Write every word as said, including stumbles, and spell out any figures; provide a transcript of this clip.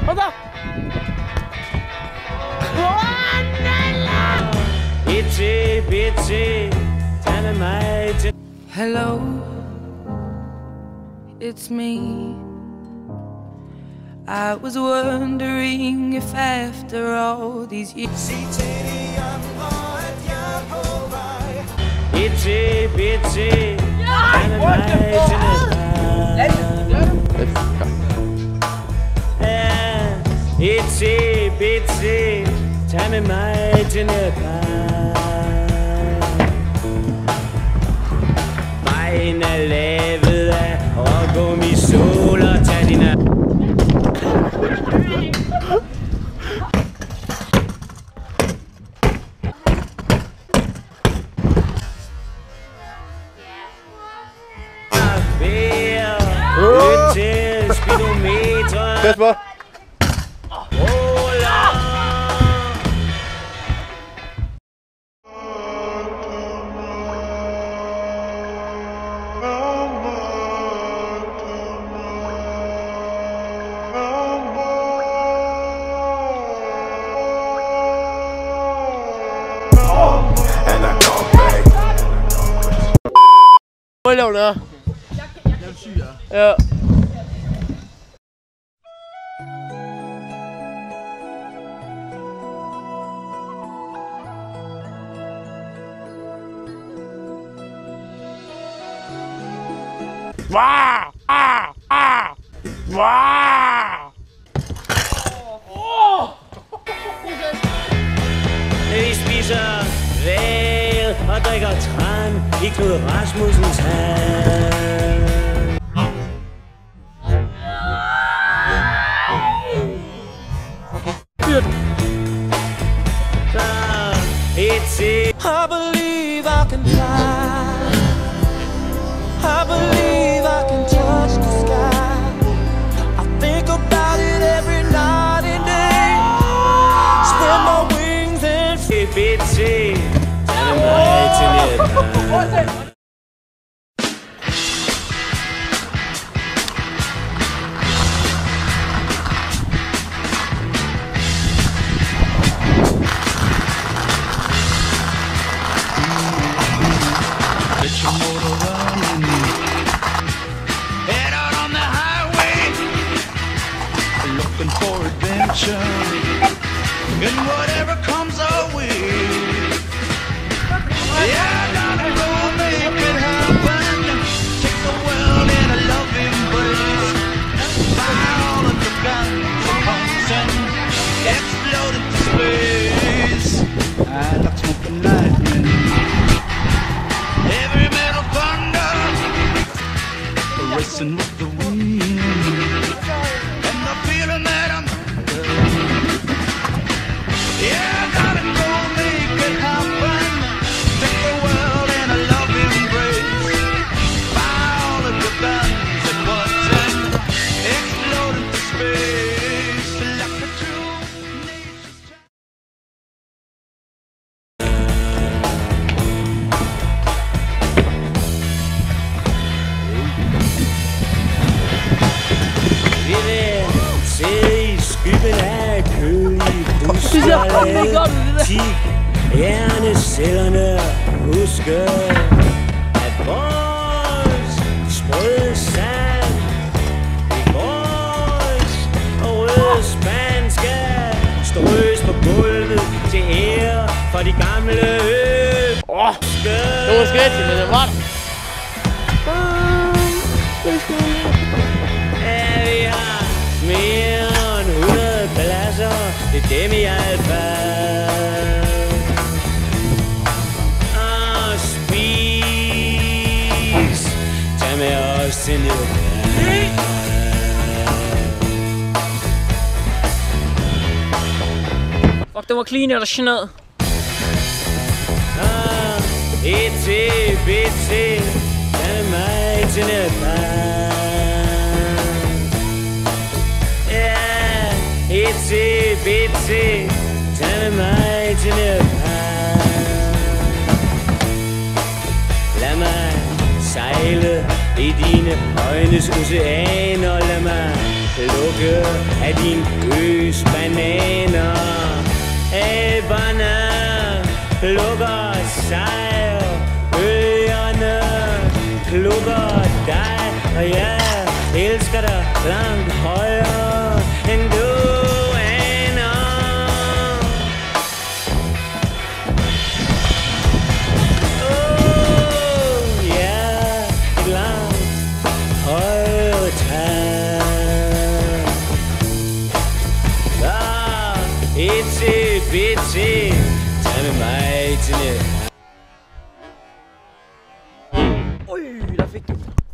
Hold da! Itsy bitsy, tag med mig til. Hello, it's me. I was wondering if after all these years. Itsy bitsy, tag med mig til næste par. Itsy bitsy, tag med mig til næste par. Vejen er lavet af rågummi, sol og tag dine. Lyt til speedometret. Kasper. Hvad laver du der? Jeg er syg, ja. Ja. Wah! Ah! Ah! Wah! Åh! Vi spiser væl og drikker tran i Knud Rasmussens hand. I believe I can fly. I believe I can touch the sky. I think about it every night and day. Spread my wings and flip it, see. Dynamite in it. Head out on the highway, looking for adventure, and whatever comes our way. Yeah, gotta go make it happen. Take the world in a loving embrace. Fire all of the guns and pumps and explode into space. I like smoking lightning. Every metal thunder, racing with the wind, and the feeling that I'm yeah, I gotta go make it happen. Take the world in a loving embrace. Fire all of the guns at once and explode into space like a true nature's child. Vi vil sidde i skyggen af kølige busser. Tik hjernecellerne husker, at vores sprøde sand i vores og røde spand skal strøs på gulvet til ære for de gamle øl. Åh, skød! Det var skægt, men det var det. Ja, vi har mere end hundrede pladser, det er dem i hvert fald. Og spis, tag med os til Nederland. Fuck, det var clean eller sådan noget. Ah, itsy bitsy, tag med mig til Nederland. Itsy bitsy, tag med mig til Nepal. Lad mig sejle i dine øjnes oceaner. Lad mig plukke af din øs bananer. Aberne plukker sig, bøgerne plukker dig, og jeg elsker dig langt højere end du aner. Oh, ja, et langt højere tag. Ah, itsy bitsy, tag med mig til net. Ui, der fik du.